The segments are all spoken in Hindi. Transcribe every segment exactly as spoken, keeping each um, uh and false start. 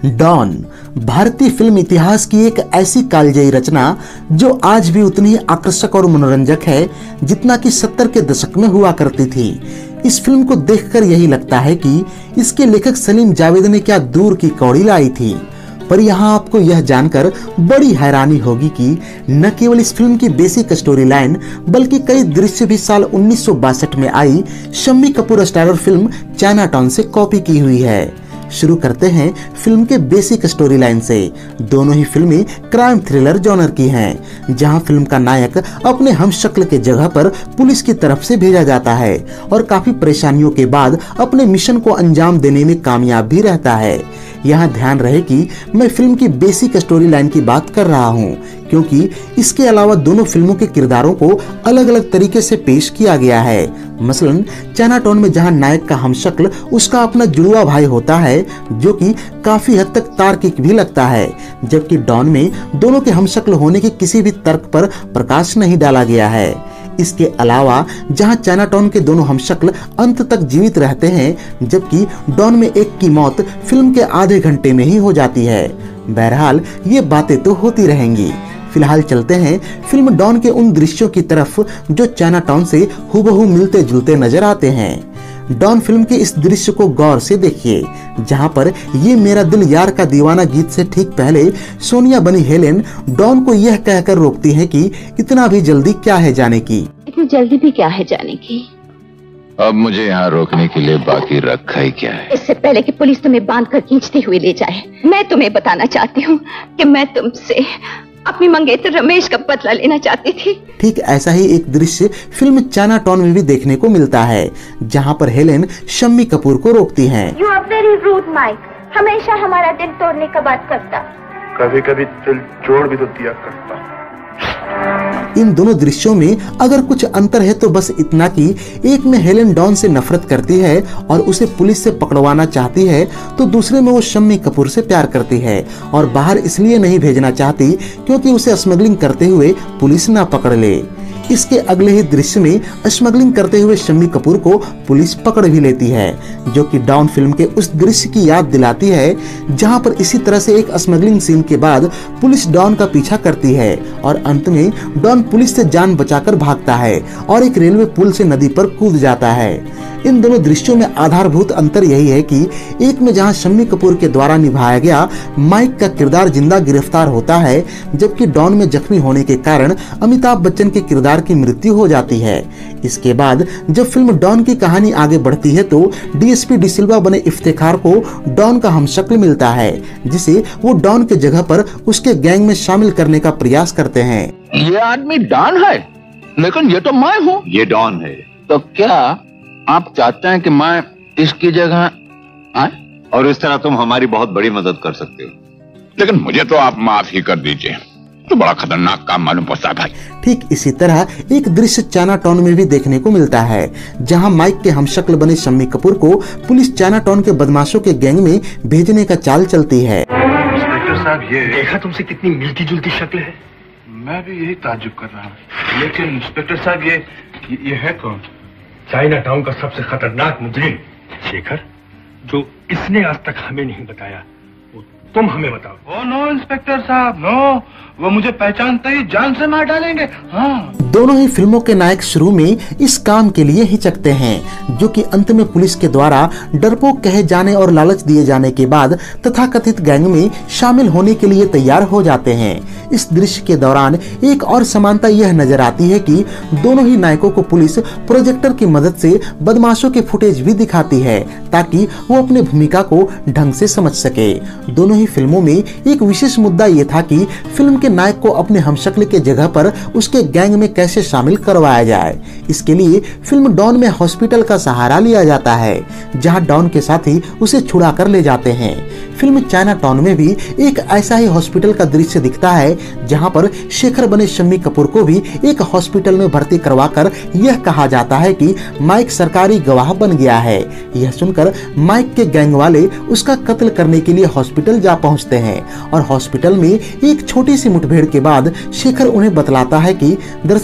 डॉन भारतीय फिल्म इतिहास की एक ऐसी कालजयी रचना जो आज भी उतनी ही आकर्षक और मनोरंजक है जितना कि सत्तर के दशक में हुआ करती थी। इस फिल्म को देखकर यही लगता है कि इसके लेखक सलीम जावेद ने क्या दूर की कौड़ी लाई थी। पर यहाँ आपको यह जानकर बड़ी हैरानी होगी कि न केवल इस फिल्म की बेसिक स्टोरी लाइन बल्कि कई दृश्य भी साल उन्नीस सौ बासठ में आई Shammi Kapoor starrer film Chinatown से कॉपी की हुई है। शुरू करते हैं फिल्म के बेसिक स्टोरी लाइन से। दोनों ही फिल्में क्राइम थ्रिलर जॉनर की हैं, जहां फिल्म का नायक अपने हमशक्ल के जगह पर पुलिस की तरफ से भेजा जाता है और काफी परेशानियों के बाद अपने मिशन को अंजाम देने में कामयाब भी रहता है। यहाँ ध्यान रहे कि मैं फिल्म की बेसिक स्टोरी लाइन की बात कर रहा हूँ, क्योंकि इसके अलावा दोनों फिल्मों के किरदारों को अलग अलग तरीके से पेश किया गया है। मसलन चाइनाटाउन में जहाँ नायक का हमशक्ल उसका अपना जुड़वा भाई होता है, जो कि काफी हद तक तार्किक भी लगता है, जबकि डॉन में दोनों के हमशक्ल होने के किसी भी तर्क पर प्रकाश नहीं डाला गया है। इसके अलावा जहां चाइनाटाउन के दोनों हमशक्ल अंत तक जीवित रहते हैं, जबकि डॉन में एक की मौत फिल्म के आधे घंटे में ही हो जाती है। बहरहाल ये बातें तो होती रहेंगी। फिलहाल चलते हैं फिल्म डॉन के उन दृश्यों की तरफ जो चाइनाटाउन से हुबहू मिलते जुलते नजर आते हैं। डॉन फिल्म के इस दृश्य को गौर से देखिए, जहां पर ये मेरा दिल यार का दीवाना गीत से ठीक पहले सोनिया बनी हेलेन डॉन को यह कहकर रोकती है कि इतना भी जल्दी क्या है जाने की। इतनी जल्दी भी क्या है जाने की? अब मुझे यहाँ रोकने के लिए बाकी रखा ही क्या है? इससे पहले कि पुलिस तुम्हें बांध कर खींचते हुए ले जाए, मैं तुम्हें बताना चाहती हूँ कि मैं तुमसे अपनी मंगेतर रमेश का बदला लेना चाहती थी। ठीक ऐसा ही एक दृश्य फिल्म चाइनाटाउन में भी देखने को मिलता है, जहां पर हेलेन शम्मी कपूर को रोकती हैं। You are very rude, Mike. हमेशा हमारा दिल तोड़ने का बात करता। कभी कभी दिल जोड़ भी तो दिया करता। इन दोनों दृश्यों में अगर कुछ अंतर है तो बस इतना कि एक में हेलेन डॉन से नफरत करती है और उसे पुलिस से पकड़वाना चाहती है, तो दूसरे में वो शम्मी कपूर से प्यार करती है और बाहर इसलिए नहीं भेजना चाहती क्योंकि उसे स्मगलिंग करते हुए पुलिस ना पकड़ ले। इसके अगले ही दृश्य में स्मगलिंग करते हुए शम्मी कपूर को पुलिस पकड़ भी लेती है, जो कि डॉन फिल्म के उस दृश्य की याद दिलाती है जहां पर इसी तरह से एक स्मगलिंग सीन के बाद पुलिस डॉन का पीछा करती है और अंत में डॉन पुलिस से जान बचाकर भागता है और एक रेलवे पुल से नदी पर कूद जाता है। इन दोनों दृश्यों में आधारभूत अंतर यही है कि एक में जहां शम्मी कपूर के द्वारा निभाया गया माइक का किरदार जिंदा गिरफ्तार होता है, जबकि डॉन में जख्मी होने के कारण अमिताभ बच्चन के किरदार की मृत्यु हो जाती है। इसके बाद जब फिल्म डॉन की कहानी आगे बढ़ती है तो डीएसपी डिसिल्वा बने इफ्तेखार को डॉन का हमशक्ल मिलता है, जिसे वो डॉन के जगह पर उसके गैंग में शामिल करने का प्रयास करते हैं। ये आदमी डॉन है, लेकिन ये तो मैं हूँ। ये डॉन है, तो क्या आप चाहते हैं कि मैं इसकी जगह आए? और इस तरह तुम हमारी बहुत बड़ी मदद कर सकते हो। लेकिन मुझे तो आप माफ ही कर दीजिए, तो बड़ा खतरनाक काम मालूम पड़ता है भाई। ठीक इसी तरह एक दृश्य चाइनाटाउन में भी देखने को मिलता है, जहां माइक के हमशक्ल बने शम्मी कपूर को पुलिस चाइनाटाउन के बदमाशों के गैंग में भेजने का चाल चलती है। इंस्पेक्टर साहब, ये देखा तुमसे कितनी मिलती जुलती शक्ल है। मैं भी यही ताज्जुब कर रहा हूँ। लेकिन इंस्पेक्टर साहब, ये ये है कौन? चाइनाटाउन का सबसे खतरनाक मुजरिम शेखर, जो इसने आज तक हमें नहीं बताया, वो तुम हमें बताओ। ओ नो इंस्पेक्टर साहब, नो, वो मुझे पहचानते ही जान से मार डालेंगे। हाँ। दोनों ही फिल्मों के नायक शुरू में इस काम के लिए हिचकते हैं, जो कि अंत में पुलिस के द्वारा डरपोक कहे जाने और लालच दिए जाने के बाद तथाकथित गैंग में शामिल होने के लिए तैयार हो जाते हैं। इस दृश्य के दौरान एक और समानता यह नजर आती है कि दोनों ही नायकों को पुलिस प्रोजेक्टर की मदद से बदमाशों के फुटेज भी दिखाती है, ताकि वो अपनी भूमिका को ढंग से समझ सके। दोनों ही फिल्मों में एक विशेष मुद्दा ये था कि फिल्म के नायक को अपने हमशक्ल के जगह पर उसके गैंग में कैसे शामिल करवाया जाए। इसके लिए फिल्म डॉन में हॉस्पिटल का सहारा लिया जाता है, जहां डॉन के साथी उसे छुड़ा कर ले जाते हैं। फिल्म चाइनाटाउन में भी एक ऐसा ही हॉस्पिटल का दृश्य दिखता है, जहां पर शेखर बने शम्मी कपूर को भी एक हॉस्पिटल में भर्ती करवाकर यह कहा जाता है कि माइक सरकारी गवाह बन गया है। यह सुनकर माइक के गैंग वाले उसका कत्ल करने के लिए हॉस्पिटल जा पहुंचते हैं और हॉस्पिटल में एक छोटी सी मुठभेड़ के बाद शेखर उन्हें बतलाता है कि दरअसल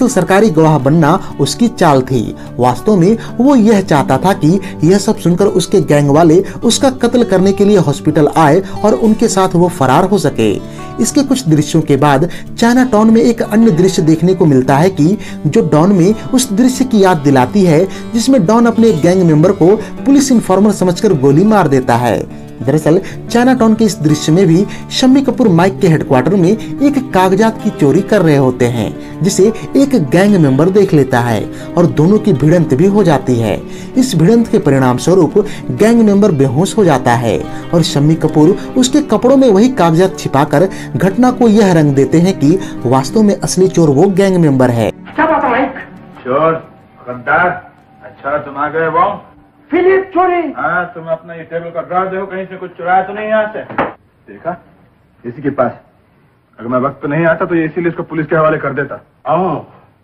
दरअसल सरकारी गवाह बनना उसकी चाल थी। वास्तव में वो यह चाहता था कि यह सब सुनकर उसके गैंग वाले उसका कत्ल करने के लिए हॉस्पिटल आए और उनके साथ वो फरार हो सके। इसके कुछ दृश्यों के बाद चाइना टाउन में एक अन्य दृश्य देखने को मिलता है कि जो डॉन में उस दृश्य की याद दिलाती है जिसमें डॉन अपने गैंग मेंबर को पुलिस इन्फॉर्मर समझकर गोली मार देता है। दरअसल चाइना टाउन के इस दृश्य में भी शम्मी कपूर माइक के हेडक्वार्टर में एक कागजात की चोरी कर रहे होते हैं, जिसे एक गैंग मेंबर देख लेता है और दोनों की भिड़ंत भी हो जाती है। इस भिड़ंत के परिणाम स्वरूप गैंग मेंबर बेहोश हो जाता है और शम्मी कपूर उसके कपड़ों में वही कागजात छिपाकर घटना को यह रंग देते हैं कि वास्तव में असली चोर वो गैंग मेंबर है। क्या बात है माइक? चोर, गद्दार, अच्छा तुम आ गए वो? फिलिप चोरी? हाँ, तुम अपना ये टेबल का ड्रॉर देखो, कहीं से कुछ चुराया तो नहीं यहाँ से? देखा इसी के पास। अगर मैं वक्त पे नहीं आता तो ये इसीलिए इसको पुलिस के हवाले कर देता। ओह,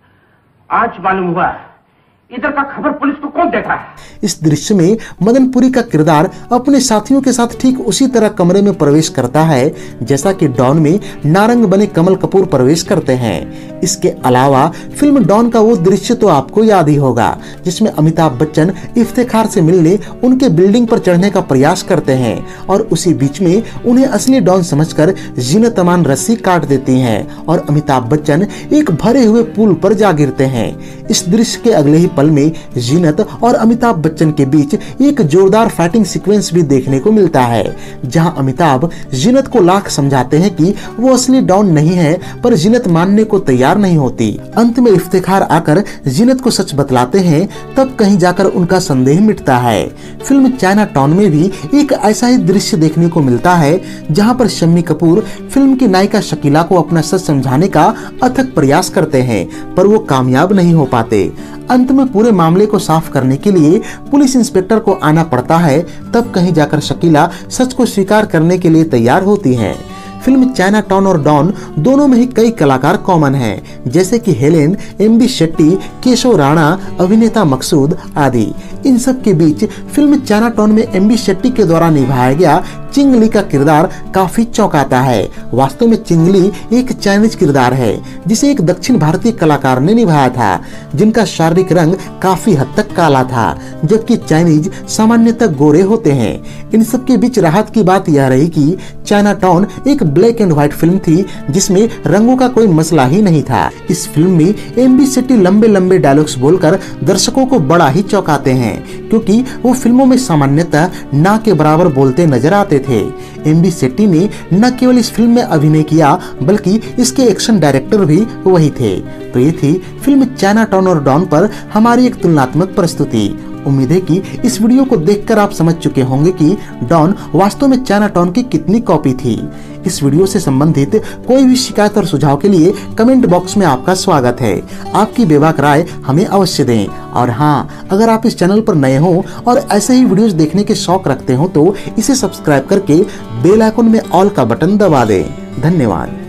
आज मालूम हुआ इधर का खबर पुलिस को कौन देता है। इस दृश्य में मदनपुरी का किरदार अपने साथियों के साथ ठीक उसी तरह कमरे में प्रवेश करता है जैसा कि डॉन में नारंग बने कमल कपूर प्रवेश करते हैं। इसके अलावा फिल्म डॉन का वो दृश्य तो आपको याद ही होगा जिसमें अमिताभ बच्चन इफ्तेखार से मिलने उनके बिल्डिंग पर चढ़ने का प्रयास करते हैं और उसी बीच में उन्हें असली डॉन समझकर जीनत अमान रस्सी काट देती हैं और अमिताभ बच्चन एक भरे हुए पुल पर जा गिरते हैं। इस दृश्य के अगले ही पल में जीनत और अमिताभ बच्चन के बीच एक जोरदार फाइटिंग सीक्वेंस भी देखने को मिलता है, जहां अमिताभ जीनत को लाख समझाते हैं कि वो असली डॉन नहीं है, पर जीनत मानने को तैयार नहीं होती। अंत में इफ्तिखार आकर जीनत को सच बतलाते हैं, तब कहीं जाकर उनका संदेह मिटता है। फिल्म चाइना टाउन में भी एक ऐसा ही दृश्य देखने को मिलता है जहाँ पर शम्मी कपूर फिल्म की नायिका शकीला को अपना सच समझाने का अथक प्रयास करते हैं, पर वो कामयाब नहीं हो पाते। अंत में पूरे मामले को साफ करने के लिए पुलिस इंस्पेक्टर को आना पड़ता है, तब कहीं जाकर शकीला सच को स्वीकार करने के लिए तैयार होती है। फिल्म चाइना टाउन और डॉन दोनों में ही कई कलाकार कॉमन हैं, जैसे कि Helen, M B Shetty, Keshav Rana, अभिनेता मकसूद आदि। इन सब के बीच फिल्म चाइना टाउन में एम बी शेट्टी के द्वारा निभाया गया चिंगली का किरदार काफी चौंकाता है। वास्तव में चिंगली एक चाइनीज किरदार है जिसे एक दक्षिण भारतीय कलाकार ने निभाया था, जिनका शारीरिक रंग काफी हद तक काला था, जबकि चाइनीज सामान्यतः गोरे होते हैं। इन सब के बीच राहत की बात यह रही कि चाइना टाउन एक ब्लैक एंड व्हाइट फिल्म थी जिसमें रंगों का कोई मसला ही नहीं था। इस फिल्म में एम बी शेट्टी लंबे लंबे डायलॉग्स बोलकर दर्शकों को बड़ा ही चौंकाते हैं, क्योंकि वो फिल्मों में सामान्यतः ना के बराबर बोलते नजर आते थे। एम बी शेट्टी ने न केवल इस फिल्म में अभिनय किया बल्कि इसके एक्शन डायरेक्टर भी वही थे। तो ये थी फिल्म चाइना टाउन और डॉन पर हमारी एक तुलनात्मक प्रस्तुति। उम्मीद है कि इस वीडियो को देखकर आप समझ चुके होंगे कि डॉन वास्तव में चाइना टाउन की कितनी कॉपी थी। इस वीडियो से संबंधित कोई भी शिकायत और सुझाव के लिए कमेंट बॉक्स में आपका स्वागत है। आपकी बेबाक राय हमें अवश्य दें। और हाँ, अगर आप इस चैनल पर नए हो और ऐसे ही वीडियोस देखने के शौक रखते हो तो इसे सब्सक्राइब करके बेल आइकन में ऑल का बटन दबा दें। धन्यवाद।